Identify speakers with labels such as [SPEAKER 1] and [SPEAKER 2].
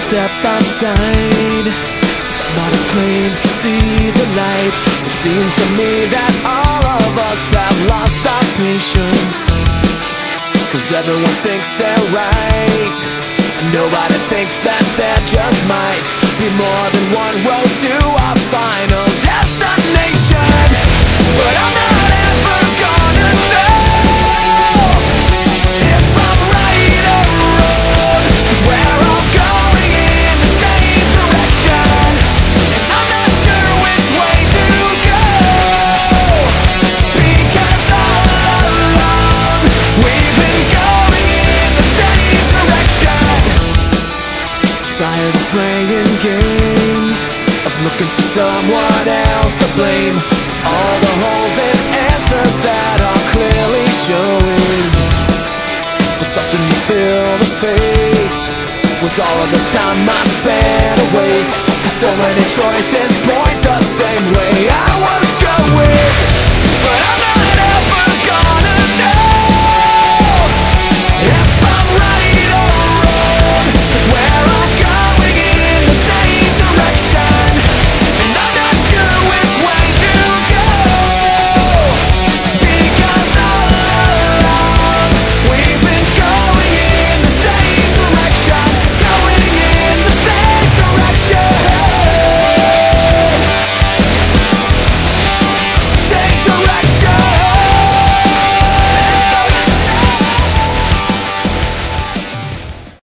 [SPEAKER 1] step outside. Somebody claims to see the light. It seems to me that all of us have lost our patience, 'cause everyone thinks they're right, and nobody thinks that there just might be more than one road to our final destination. But I'm not ever gonna know if I'm right or wrong, 'cause we're all going in the same direction, and I'm not sure which way to go, because all along we've been going in the same direction. Tired of playing games, of looking for someone else to blame. All the holes and answers that are clearly showing. For something to fill the space was all of the time I spent a waste. 'Cause so many choices point the same way. I was going